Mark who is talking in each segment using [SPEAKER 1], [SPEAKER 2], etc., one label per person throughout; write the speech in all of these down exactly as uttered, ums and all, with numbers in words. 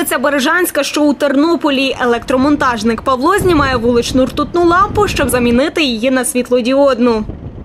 [SPEAKER 1] Вулиця Бережанська, що у Тернополі. Електромонтажник Павло знімає вуличну ртутну лампу, щоб замінити її на світлодіодну.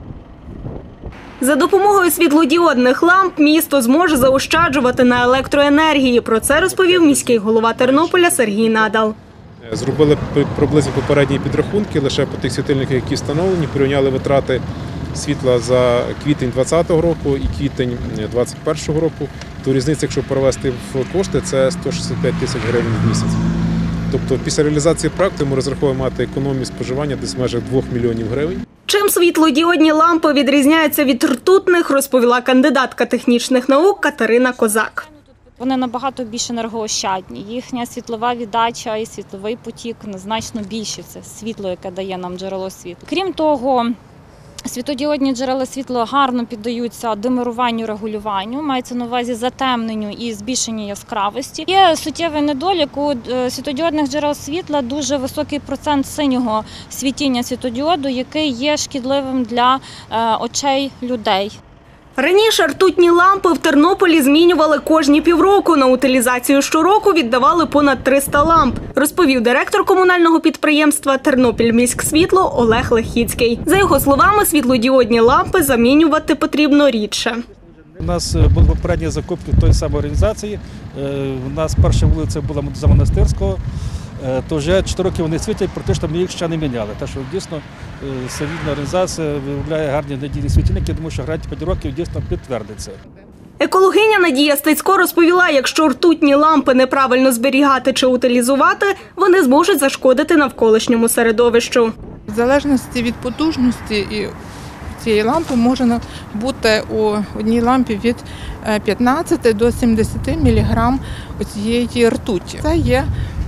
[SPEAKER 1] За допомогою світлодіодних ламп місто зможе заощаджувати на електроенергії. Про це розповів міський голова Тернополя Сергій Надал.
[SPEAKER 2] Зробили приблизні попередні підрахунки, лише по тих світильниках, які встановлені, порівняли витрати світла за квітень двадцятого року і квітень двадцять першого року. То різниця, якщо перевести в кошти, це сто шістдесят п'ять тисяч гривень в місяць. Тобто після реалізації проекту ми розраховуємо мати економію споживання десь в межах двох мільйонів гривень.
[SPEAKER 1] Чим світлодіодні лампи відрізняються від ртутних, розповіла кандидатка технічних наук Катерина Козак.
[SPEAKER 3] Вони набагато більш енергоощадні. Їхня світлова віддача і світловий потік значно більше. Це світло, яке дає нам джерело світла. Крім того, світлодіодні джерела світла гарно піддаються димеруванню, регулюванню, мається на увазі затемненню і збільшенню яскравості. Є суттєвий недолік у світлодіодних джерел світла, дуже високий процент синього світіння світлодіоду, який є шкідливим для очей людей.
[SPEAKER 1] Раніше ртутні лампи в Тернополі змінювали кожні півроку. На утилізацію щороку віддавали понад триста ламп, розповів директор комунального підприємства «Тернопільміськсвітло» Олег Лехіцький. За його словами, світлодіодні лампи замінювати потрібно рідше.
[SPEAKER 4] У нас були попередні закупки тої самої організації. У нас перша вулиця була за Монастирського. То вже чотири роки вони світять, практично ми їх ще не міняли. Так що дійсно солідна організація виявляє гарні надійні світильники, тому що гарантія п'ять років дійсно підтвердиться.
[SPEAKER 1] Екологиня Надія Стецько розповіла, якщо ртутні лампи неправильно зберігати чи утилізувати, вони зможуть зашкодити навколишньому середовищу.
[SPEAKER 5] В залежності від потужності і цієї лампи може бути у одній лампі від п'ятнадцяти до сімдесяти міліграм цієї ртуті. Це є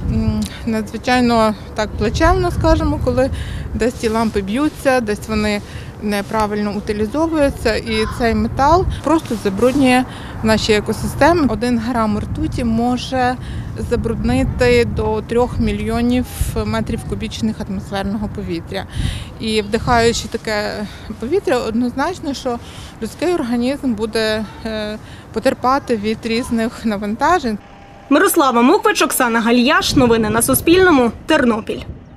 [SPEAKER 5] надзвичайно так плачевно, скажімо, коли десь ці лампи б'ються, десь вони неправильно утилізовуються, і цей метал просто забруднює наші екосистеми. Один грам ртуті може забруднити до трьох мільйонів метрів кубічних атмосферного повітря. І вдихаючи таке повітря, однозначно, що людський організм буде потерпати від різних навантажень.
[SPEAKER 1] Мирослава Муквич, Оксана Галіяш. Новини на Суспільному. Тернопіль.